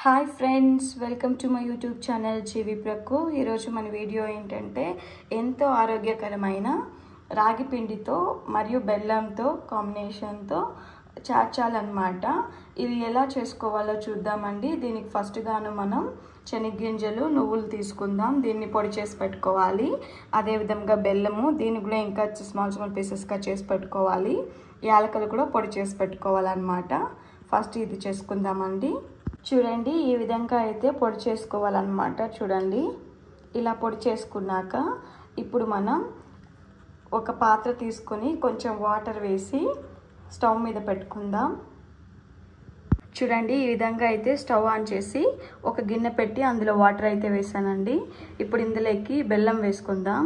Hi friends, welcome to my YouTube channel జీవి ప్రక్కు. ఈరోజు మన వీడియో ఏంటంటే ఎంతో ఆరోగ్యకరమైన రాగి పిండితో మరియు బెల్లంతో కాంబినేషన్తో చార్చాలన్నమాట. ఇది ఎలా చేసుకోవాలో చూద్దామండి. దీనికి ఫస్ట్గాను మనం శనగగింజలు, నువ్వులు తీసుకుందాం. దీన్ని పొడి చేసి పెట్టుకోవాలి. అదేవిధంగా బెల్లము, దీన్ని కూడా ఇంకా స్మాల్ పీసెస్గా చేసి పెట్టుకోవాలి. యాలకులు కూడా పొడి చేసి పెట్టుకోవాలన్నమాట. ఫస్ట్ ఇది చేసుకుందామండి. చూడండి, ఈ విధంగా అయితే పొడి చేసుకోవాలన్నమాట. చూడండి, ఇలా పొడి చేసుకున్నాక ఇప్పుడు మనం ఒక పాత్ర తీసుకొని కొంచెం వాటర్ వేసి స్టవ్ మీద పెట్టుకుందాం. చూడండి, ఈ విధంగా అయితే స్టవ్ ఆన్ చేసి ఒక గిన్నె పెట్టి అందులో వాటర్ అయితే వేసానండి. ఇప్పుడు ఇందులోకి బెల్లం వేసుకుందాం.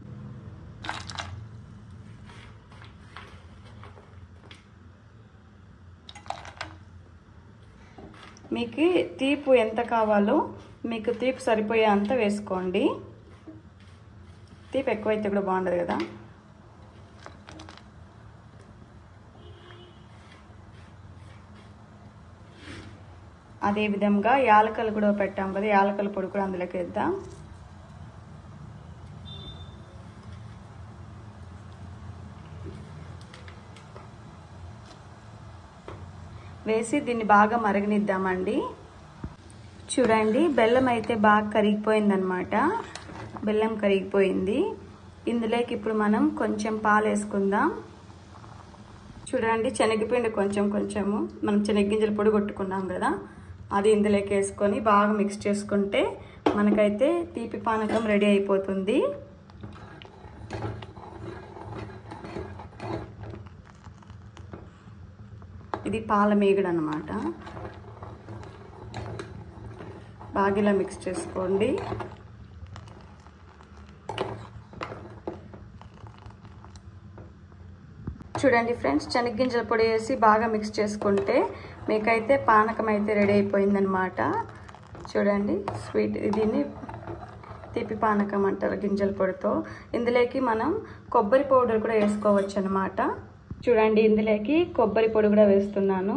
మీకు తీపి ఎంత కావాలో మీకు తీపి సరిపోయే అంత వేసుకోండి. తీపి ఎక్కువైతే కూడా బాగుండదు కదా. అదేవిధంగా యాలకలు కూడా పెట్టాం కదా, యాలకల పొడి కూడా అందులోకి వేద్దాం. వేసి దీన్ని బాగా మరగనిద్దామండి. చూడండి, బెల్లం అయితే బాగా కరిగిపోయిందనమాట. బెల్లం కరిగిపోయింది. ఇందులోకి ఇప్పుడు మనం కొంచెం పాలు వేసుకుందాం. చూడండి, శనగపిండి కొంచెము మనం శనగగింజలు పొడి కొట్టుకున్నాం కదా, అది ఇందులోకి వేసుకొని బాగా మిక్స్ చేసుకుంటే మనకైతే తీపి పానకం రెడీ అయిపోతుంది. ఇది పాల మీగడ అన్నమాట. బాగా ఇలా మిక్స్ చేసుకోండి. చూడండి ఫ్రెండ్స్, శనగగింజల పొడి వేసి బాగా మిక్స్ చేసుకుంటే మీకైతే పానకం అయితే రెడీ అయిపోయిందనమాట. చూడండి, స్వీట్ దీన్ని తీపి పానకం అంటారు గింజల పొడితో. ఇందులోకి మనం కొబ్బరి పౌడర్ కూడా వేసుకోవచ్చు అనమాట. చూడండి, ఇందులోకి కొబ్బరి పొడి కూడా వేస్తున్నాను.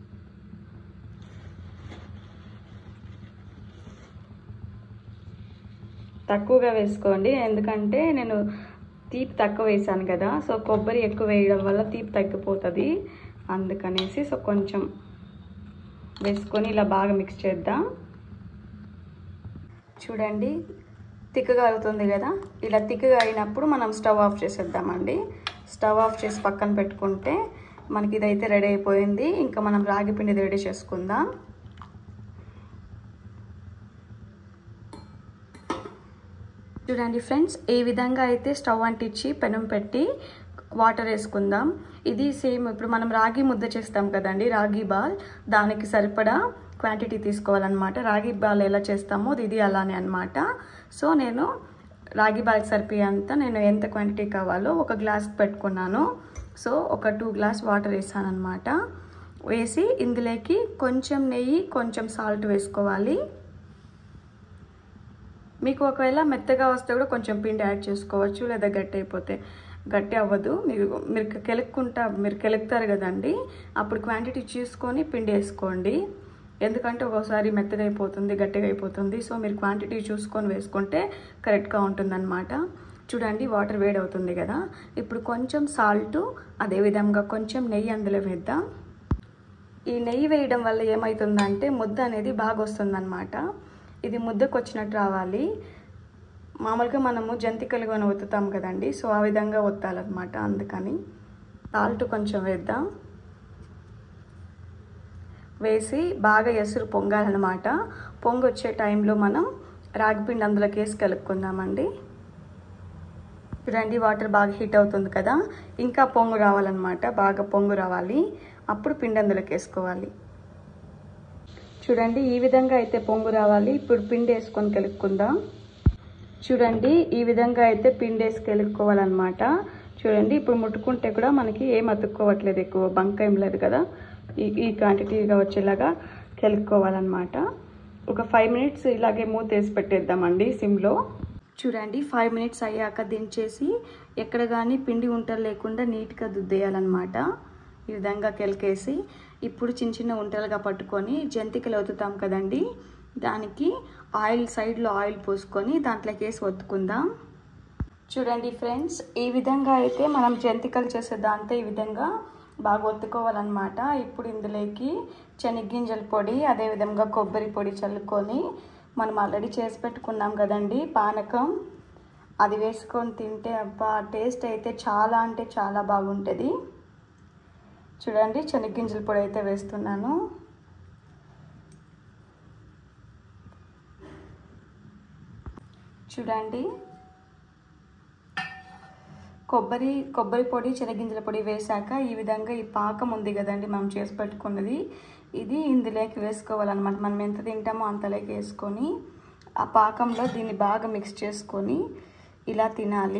తక్కువగా వేసుకోండి, ఎందుకంటే నేను తీపి తక్కువ వేసాను కదా. సో కొబ్బరి ఎక్కువ వేయడం వల్ల తీపి తగ్గిపోతుంది, అందుకనేసి సో కొంచెం వేసుకొని ఇలా బాగా మిక్స్ చేద్దాం. చూడండి, తిక్కగా అవుతుంది కదా. ఇలా తిక్కగా అయినప్పుడు మనం స్టవ్ ఆఫ్ చేసేద్దామండి. స్టవ్ ఆఫ్ చేసి పక్కన పెట్టుకుంటే మనకి ఇదైతే రెడీ అయిపోయింది. ఇంకా మనం రాగి పిండి రెడీ చేసుకుందాం. చూడండి ఫ్రెండ్స్, ఈ విధంగా అయితే స్టవ్ అంటించి పెనం పెట్టి వాటర్ వేసుకుందాం. ఇది సేమ్ ఇప్పుడు మనం రాగి ముద్ద చేస్తాం కదండి, రాగి బాల్, దానికి సరిపడా క్వాంటిటీ తీసుకోవాలన్నమాట. రాగి బాల్ ఎలా చేస్తామో ఇది అలానే అన్నమాట. సో నేను రాగి బాల్కి సరిపోయేంత నేను ఎంత క్వాంటిటీ కావాలో ఒక గ్లాస్కి పెట్టుకున్నాను. సో ఒక 2 గ్లాస్ వాటర్ వేసాను అనమాట. వేసి ఇందులోకి కొంచెం నెయ్యి, కొంచెం సాల్ట్ వేసుకోవాలి. మీకు ఒకవేళ మెత్తగా వస్తే కూడా కొంచెం పిండి యాడ్ చేసుకోవచ్చు, లేదా గట్టి అయిపోతే గట్టి అవ్వదు. మీరు కెలుకుతారు కదండి, అప్పుడు క్వాంటిటీ చూసుకొని పిండి వేసుకోండి. ఎందుకంటే ఒక్కోసారి మెత్తగా అయిపోతుంది, గట్టిగా అయిపోతుంది. సో మీరు క్వాంటిటీ చూసుకొని వేసుకుంటే కరెక్ట్గా ఉంటుందన్నమాట. చూడండి, వాటర్ వేడి అవుతుంది కదా. ఇప్పుడు కొంచెం సాల్టు, అదేవిధంగా కొంచెం నెయ్యి అందులో వేద్దాం. ఈ నెయ్యి వేయడం వల్ల ఏమవుతుందంటే ముద్ద అనేది బాగా వస్తుందన్నమాట. ఇది ముద్దకు వచ్చినట్టు రావాలి. మామూలుగా మనము జంతికలు కొని ఒత్తుతాం కదండి, సో ఆ విధంగా ఒత్తాలన్నమాట. అందుకని సాల్ట్ కొంచెం వేద్దాం. వేసి బాగా ఎసురు పొంగాలన్నమాట. పొంగు వచ్చే టైంలో మనం రాగిపిండి అందులోకి వేసి కలుపుకుందామండి. చూడండి, వాటర్ బాగా హీట్ అవుతుంది కదా, ఇంకా పొంగు రావాలన్నమాట. బాగా పొంగు రావాలి, అప్పుడు పిండి అందులోకి వేసుకోవాలి. చూడండి, ఈ విధంగా అయితే పొంగు రావాలి. ఇప్పుడు పిండి వేసుకొని కలుపుకుందాం. చూడండి, ఈ విధంగా అయితే పిండి వేసి కలుపుకోవాలన్నమాట. చూడండి, ఇప్పుడు ముట్టుకుంటే కూడా మనకి ఏం అతుక్కోవట్లేదు, ఎక్కువ బంక ఏం లేదు కదా. ఈ క్వాంటిటీగా వచ్చేలాగా కలుపుకోవాలన్నమాట. ఒక 5 మినిట్స్ ఇలాగే మూత వేసి పెట్టేద్దామండి సిమ్లో. చూడండి, 5 మినిట్స్ అయ్యాక దించేసి ఎక్కడ కానీ పిండి ఉంటలు లేకుండా నీట్గా దుద్దేయాలన్నమాట. ఈ విధంగా కెలికేసి ఇప్పుడు చిన్న చిన్న ఉంటలుగా పట్టుకొని జంతికలు ఒత్తుతాం కదండి, దానికి ఆయిల్ సైడ్లో ఆయిల్ పోసుకొని దాంట్లోకి వేసి ఒత్తుకుందాం. చూడండి ఫ్రెండ్స్, ఈ విధంగా అయితే మనం జంతికలు చేసే దాంతో ఈ విధంగా బాగా ఒత్తుకోవాలన్నమాట. ఇప్పుడు ఇందులోకి శనగగింజల పొడి, అదేవిధంగా కొబ్బరి పొడి చల్లుకొని మనం ఆల్రెడీ చేసి పెట్టుకున్నాం కదండి పానకం, అది వేసుకొని తింటే అబ్బా టేస్ట్ అయితే చాలా అంటే చాలా బాగుంటుంది. చూడండి, శనగగింజల పొడి అయితే వేస్తున్నాను. చూడండి, కొబ్బరి పొడి శనగగింజల పొడి వేసాక ఈ విధంగా ఈ పాకం ఉంది కదండి మనం చేసి పెట్టుకున్నది, ఇది ఇందులోకి వేసుకోవాలన్నమాట. మనం ఎంత తింటామో అంతలోకి వేసుకొని ఆ పాకంలో దీన్ని బాగా మిక్స్ చేసుకొని ఇలా తినాలి.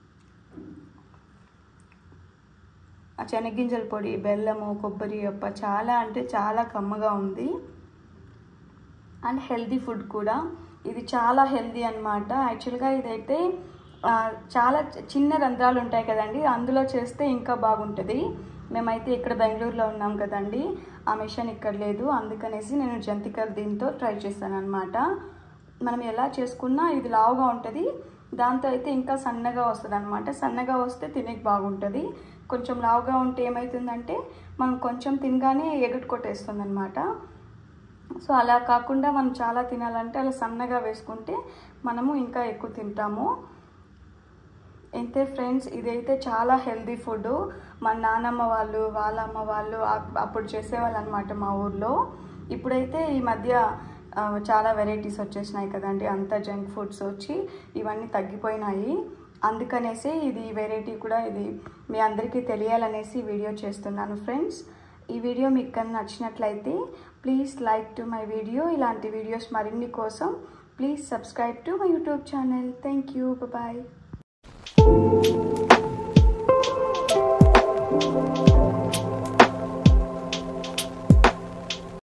ఆ శనగగింజల పొడి, బెల్లము, కొబ్బరి అప్ప చాలా అంటే చాలా కమ్మగా ఉంది. అండ్ హెల్దీ ఫుడ్ కూడా, ఇది చాలా హెల్దీ అన్నమాట. యాక్చువల్గా ఇదైతే చాలా చిన్న రంధ్రాలు ఉంటాయి కదండి, అందులో చేస్తే ఇంకా బాగుంటుంది. మేమైతే ఇక్కడ బెంగళూరులో ఉన్నాం కదండి, ఆ మిషన్ ఇక్కడ లేదు, అందుకనేసి నేను జంతికలు దీంతో ట్రై చేశాను అనమాట. మనం ఎలా చేసుకున్నా ఇది లావుగా ఉంటుంది, దాంతో అయితే ఇంకా సన్నగా వస్తుంది అనమాట. సన్నగా వస్తే తినేకి బాగుంటుంది. కొంచెం లావుగా ఉంటే ఏమవుతుందంటే మనం కొంచెం తినగానే ఎగటి కొట్టేస్తుంది అనమాట. సో అలా కాకుండా మనం చాలా తినాలంటే అలా సన్నగా వేసుకుంటే మనము ఇంకా ఎక్కువ తింటాము. అయితే ఫ్రెండ్స్, ఇదైతే చాలా హెల్దీ ఫుడ్. మా నాన్నమ్మ వాళ్ళు, వాళ్ళ అమ్మ వాళ్ళు అప్పుడు చేసేవాళ్ళు అనమాట మా ఊర్లో. ఇప్పుడైతే ఈ మధ్య చాలా వెరైటీస్ వచ్చేసినాయి కదండి, అంతా జంక్ ఫుడ్స్ వచ్చి ఇవన్నీ తగ్గిపోయినాయి. అందుకనేసి ఇది వెరైటీ కూడా ఇది మీ అందరికీ తెలియాలనేసి వీడియో చేస్తున్నాను ఫ్రెండ్స్. ఈ వీడియో మీకు కన్నా నచ్చినట్లయితే please like to my video. ఇలాంటి వీడియోస్ మరిన్ని కోసం please subscribe to my YouTube channel. Thank you, bye.